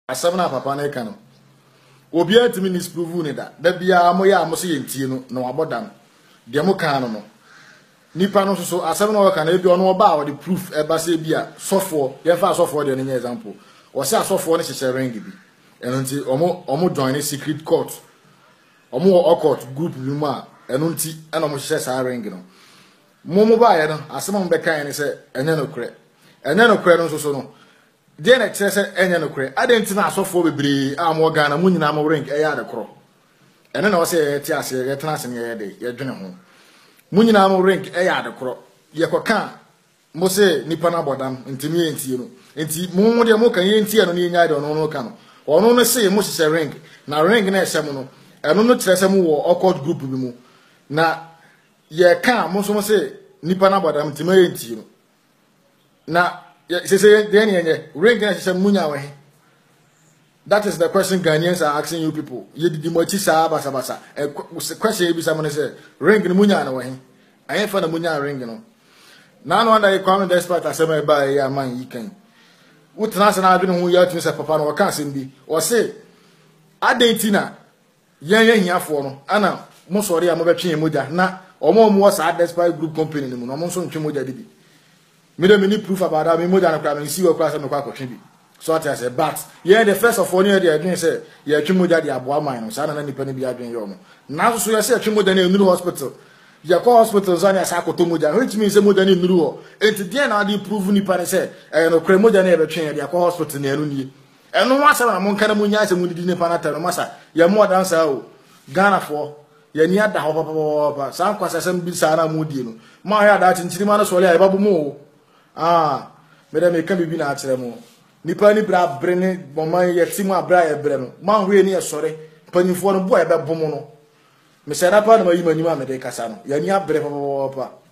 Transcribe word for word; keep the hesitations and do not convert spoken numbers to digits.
asɛm na papa na eka no obi antimi nis prove ne da da bia mo ya mo se yentie no na wabodam de mo kan no no nipa no so asɛm na waka na ebi ono oba wo the proof e ba se bia sofo ye fa sofo de ne example o se asofo ne hyehyɛ ring bi eno nti omo omo join a secret court omo occult group bi mu a eno nti ena omo hyehyɛ sa ring no mo mo ba ye no asɛm mo be kan ne se enye no kre enye no kre no so so no de na kyerɛ sɛ enye no kre adenti na asofo bebre a mo Ghana mo nyina mo ring e ya de kro ene na wo se ti ase ye tena ase ne ye de ye dwene ho mo nyina mo ring e ya de kro ye koka mo se nipa na bodam ntimi ye ntie no enti mo mo de mo kan ye ntie no ne nya de ono no ka no ono no se mo hyehyɛ ring na ring na ɛhyɛ mo no eno no kyerɛ sɛ mo wo occult group bi mu na ye ka mo so mo se nipa na bodam ntimi ye ntie no na se se de ne ye ring na hyehyɛ mo nya we. That is the question Ghanaians are asking you people. You did mo chi sa basa basa. A question be someone say ring ni munya na we. I ain't for the munya ring no. Now no wonder you come despite asema ba ya man yi kan. Utna se na adwene ho ya tumi se papa no waka asem bi. O se adentina yen yen hiafo no ana mo sori a mo betwe moja na omo mo sa despite group company ni mu no mo so ntwe moja di bi. Me dem ni proof about that me moja na kra me si we kra se me kwa kwatwe bi. So I say, but yeah, the first of all, you didn't say, yeah, Chimoja, the Abu Amino, son, and any penny be doing your now. So you say, Chimoja in new hospital. You call hospitals on your Sako Tomuja, which means a Mudan in Ruo. And to the end, I did prove Nipan said, and no Cremoja never changed, you call hospital near Runi. And no matter among Canamunas and Mudin Panata, Massa, you're more than so. Ghana for, you're near the Hopper, some Quasasam Bisana Mudino. My that in Chimana Solia, Babu Mo. Ah, Madame, it can be been at them. Nipa ni bra brene boman yetima bra e bre no man hwe ni esore panifo no bo e be bomo no me se rapa na mayima nyima me de kasa no ya ni abre papa